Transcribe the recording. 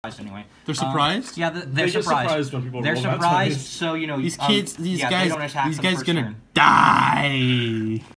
anyway. They're surprised? Yeah, they're surprised. When people They're roll that surprised, dice. so, you know... These kids, these guys they don't attack these for the guys first gonna turn. die.